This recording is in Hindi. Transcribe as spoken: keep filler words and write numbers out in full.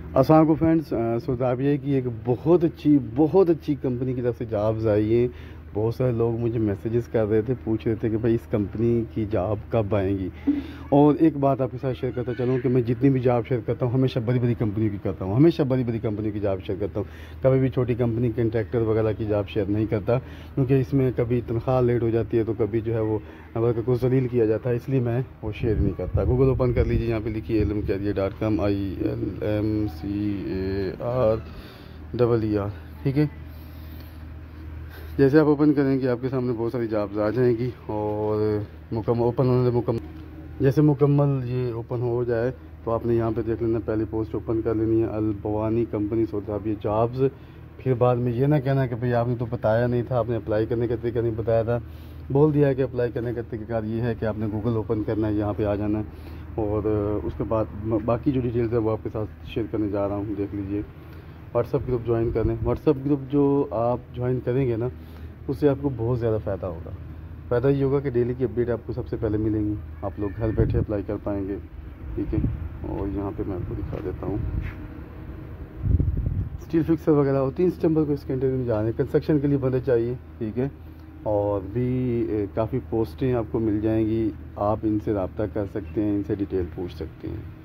अस्सलाम वालेकुम फ्रेंड्स, सौदाबिया की एक बहुत अच्छी बहुत अच्छी कंपनी की तरफ से जॉब्स आई है। बहुत सारे लोग मुझे मैसेजेस कर रहे थे, पूछ रहे थे कि भाई इस कंपनी की जॉब कब आएंगी। और एक बात आपके साथ शेयर करता चलूँ कि मैं जितनी भी जॉब शेयर करता हूँ हमेशा बड़ी बड़ी कंपनियों की करता हूँ, हमेशा बड़ी बड़ी कंपनी की जॉब शेयर करता हूँ। कभी भी छोटी कंपनी कंट्रैक्टर वगैरह की जॉब शेयर नहीं करता, क्योंकि इसमें कभी तनख्वाह लेट हो जाती है तो कभी जो है वो वर्कर को जलील किया जाता है, इसलिए मैं वो शेयर नहीं करता। गूगल ओपन कर लीजिए, यहाँ पे लिखिए ILM career dot com, I L M C A R double E R, ठीक है। जैसे आप ओपन करेंगे आपके सामने बहुत सारी जॉब्स आ जाएंगी और मुकम्मल ओपन होने से मुकम्मल जैसे मुकम्मल ये ओपन हो जाए तो आपने यहाँ पे देख लेना, पहली पोस्ट ओपन कर लेनी है, अल बवानी कंपनी सौदाबिया जॉब्स। फिर बाद में ये ना कहना कि भाई आपने तो बताया नहीं था, आपने अप्लाई करने का तरीका नहीं बताया था। बोल दिया है कि अप्लाई करने का तरीका ये है कि आपने गूगल ओपन करना है, यहाँ पे आ जाना है और उसके बाद बाकी जो डिटेल्स है वो आपके साथ शेयर करने जा रहा हूँ, देख लीजिए। व्हाट्सअप ग्रुप ज्वाइन करें। व्हाट्सअप ग्रुप जो आप ज्वाइन करेंगे ना, उससे आपको बहुत ज़्यादा फ़ायदा होगा। फ़ायदा ये होगा कि डेली की अपडेट आपको सबसे पहले मिलेंगी, आप लोग घर बैठे अप्लाई कर पाएंगे, ठीक है। और यहाँ पे मैं आपको दिखा देता हूँ, स्टील फिक्सर वगैरह और तीन सितंबर को इसके इंटरव्यू में जा रहे हैं। कंस्ट्रक्शन के लिए बंदे चाहिए, ठीक है। और भी काफ़ी पोस्टें आपको मिल जाएंगी, आप इनसे रब्ता कर सकते हैं, इनसे डिटेल पूछ सकते हैं।